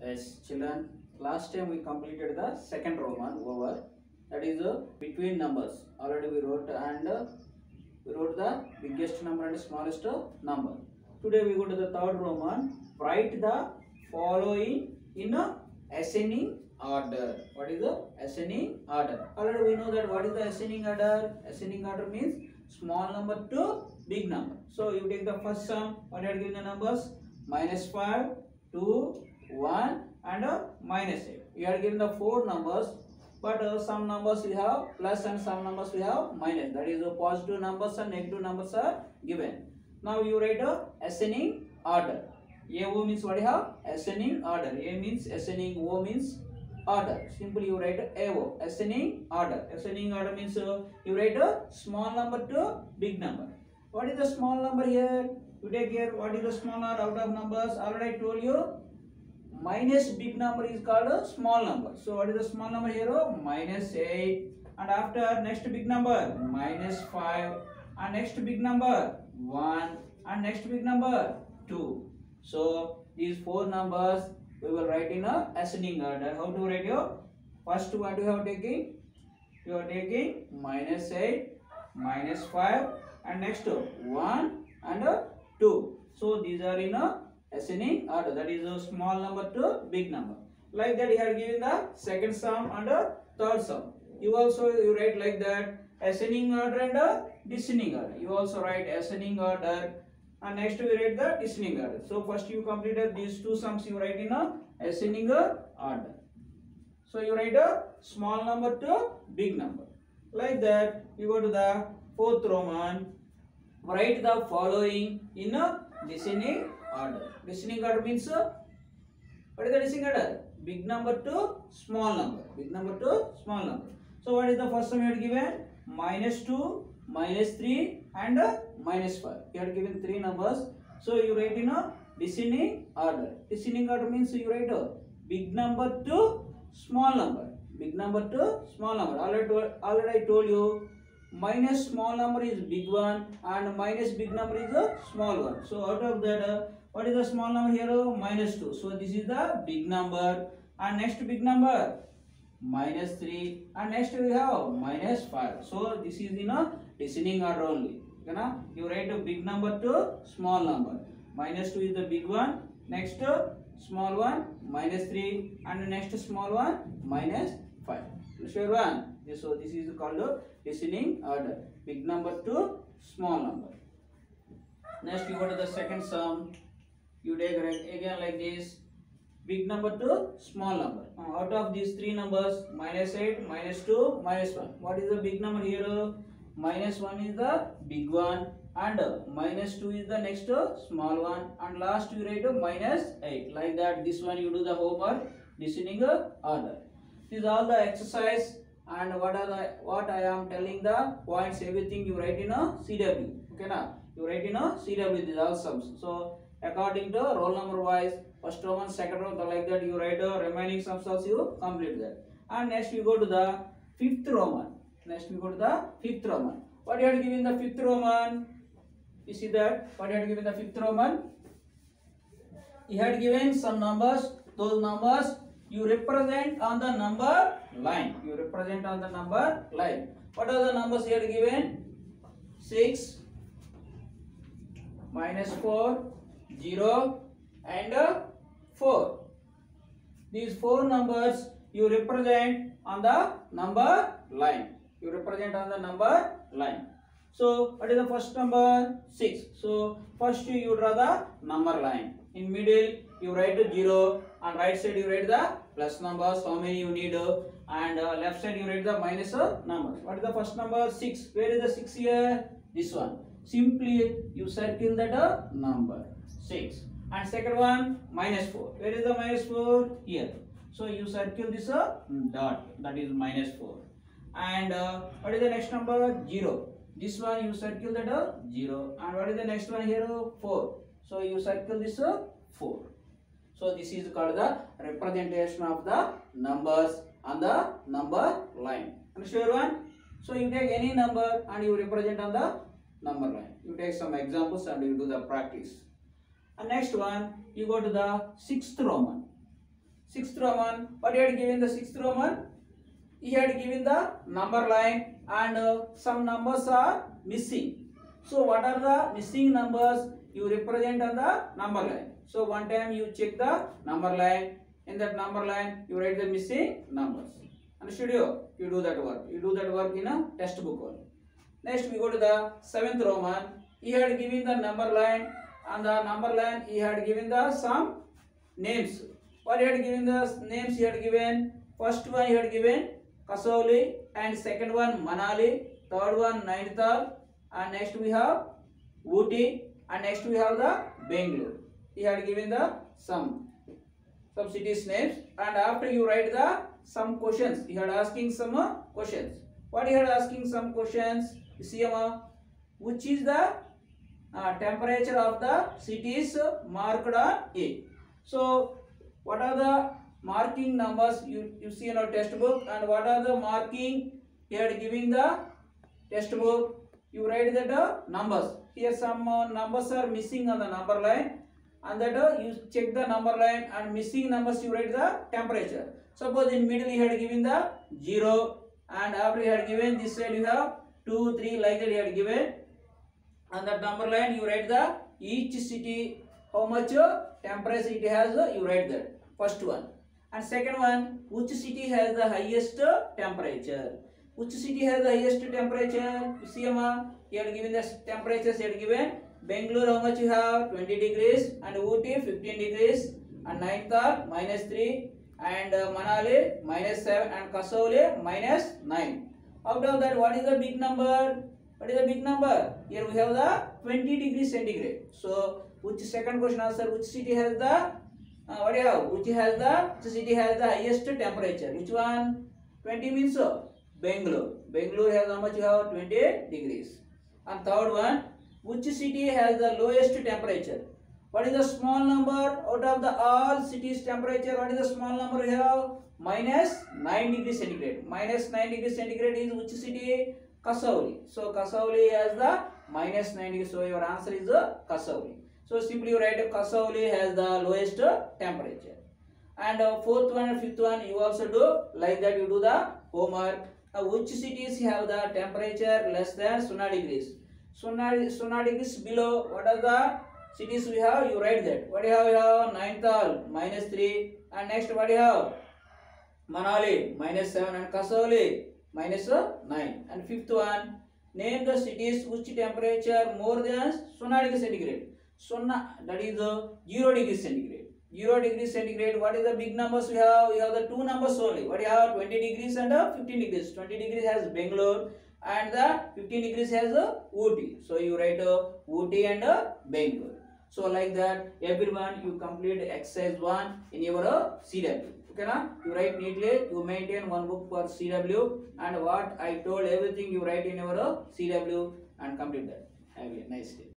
Yes, children, last time we completed the second Roman over, that is between numbers. Already we wrote and we wrote the biggest number and smallest number. Today we go to the third Roman. Write the following in a ascending order. What is the ascending order? Already we know that what is the ascending order? Ascending order means small number to big number. So you take the first sum. What are given the numbers? -5, 2, 1 and -8. We are given the four numbers, but some numbers we have plus and some numbers we have minus. That is positive numbers and negative numbers are given. Now you write a ascending order. AO means what you have? Ascending order. A means ascending, O means order. Simply you write AO, ascending order. Ascending order means you write a small number to big number. What is the small number here? You take here, what is the small number out of numbers? Already I told you, minus big number is called a small number. So what is the small number here? -8. And after next big number, -5. And next big number, 1. And next big number, 2. So these four numbers we will write in a ascending order. How to write your first what you have taking? You are taking -8, -5 and next 1 and 2. So these are in a ascending order. That is a small number to big number. Like that, he had given the second sum and a third sum. You write like that, ascending order and a descending order. You also write ascending order and next we write the descending order. So first you completed these two sums, you write in a ascending order. So you write a small number to big number. Like that, you go to the fourth Roman. Write the following in a descending order. Descending order means what is the descending order? Big number to small number. Big number to small number. So what is the first sum you had given? -2, -3 and -5. You had given three numbers. So you write in a descending order. Descending order means you write a big number to small number. Big number to small number. Already I told you, minus small number is big one and minus big number is a small one. So out of that, what is the small number here? -2. So this is the big number. And next big number, -3. And next we have -5. So this is in a descending order only. Okay, you write a big number to small number. -2 is the big one. Next small one, -3. And next small one, -5. Sure one. So this is called descending order. Big number to small number. Next you go to the second sum. You take again like this. Big number to small number. Out of these three numbers, -8, -2, -1. What is the big number here? -1 is the big one and -2 is the next small one and last you write -8. Like that, this one you do the homework, descending order. This is all the exercise. And what I am telling the points, everything you write in a CW. Okay na? You write in a CW these all sums. So according to roll number wise, first Roman, second Roman, like that you write remaining sums also you complete that. And next we go to the fifth Roman. Next we go to the fifth Roman. What you had given the fifth Roman? You see that? What you had given the fifth Roman? He had given some numbers. Those numbers you represent on the number line. You represent on the number line. What are the numbers here given? 6, -4, 0 and 4. These four numbers you represent on the number line. You represent on the number line. So what is the first number? 6. So first you draw the number line. In middle you write 0 and right side you write the plus numbers, how many you need, and left side you write the minus numbers. What is the first number? 6. Where is the 6 here? This one. Simply you circle that number 6. And second one, -4. Where is the -4? Here. So you circle this dot, that is -4. And what is the next number? 0. This one you circle that 0. And what is the next one here? 4. So you circle this 4. So this is called the representation of the numbers on the number line. Sure one? So you take any number and you represent on the number line. You take some examples and you do the practice. And next one, you go to the sixth Roman. Sixth Roman. What he had given the sixth Roman? He had given the number line and some numbers are missing. So what are the missing numbers? You represent on the number line. So one time you check the number line. In that number line you write the missing numbers. Understood you? You do that work. You do that work in a textbook only. Next we go to the seventh Roman. He had given the number line. On the number line he had given the some names. What he had given the names? He had given first one he had given Kasauli, and second one Manali, third one Nainital, and next we have Ooty, and next we have the Bangalore. He had given the some cities names, and after you write the some questions. He had asking some questions. What he had asking some questions? You see, which is the temperature of the cities marked on A. So what are the marking numbers you see in our textbook, and what are the marking he had given the textbook? You write that numbers. Here some numbers are missing on the number line, and that you check the number line, and missing numbers you write the temperature. Suppose in middle he had given the 0, and after he had given this side you have 2, 3, like that he had given. On that number line you write the each city how much temperature it has, you write that first one. And second one, which city has the highest temperature? Which city has the highest temperature? You see, he had given the temperatures. He had given Bangalore how much you have? 20 degrees, and Ooty 15 degrees, and Nainital -3, and Manali -7, and Kasauli -9. Out of that, what is the big number? What is the big number? Here we have the 20 degrees centigrade. So, which second question answer? Which city has the what do you have? Which city has the highest temperature? Which one? 20 means Bangalore. Bangalore has how much you have? 20 degrees. And third one, which city has the lowest temperature? What is the small number out of the all cities temperature? What is the small number you have? -9 degrees centigrade. -9 degrees centigrade is which city? Kasauli. So Kasauli has the -9 degrees. So your answer is Kasauli. So simply you write Kasauli has the lowest temperature. And fourth one and fifth one you also do like that. You do the homework. Which cities have the temperature less than 0 degrees? 0 degrees below. What are the cities we have? You write that. What do you have? You have Nainital -3, and next what do you have? Manali -7, and Kasauli -9. And fifth one, name the cities which temperature more than 0 degrees centigrade. That is 0 degrees centigrade. 0 degrees centigrade. What is the big numbers we have? We have the two numbers only. What do you have? 20 degrees and 15 degrees. 20 degrees has Bangalore, and the 15 degrees has Ooty. So you write Ooty and Bangalore. So like that, everyone you complete exercise 1 in your CW. Okay, na? You write neatly. You maintain one book for CW, and what I told everything you write in your CW and complete that. Have a nice day.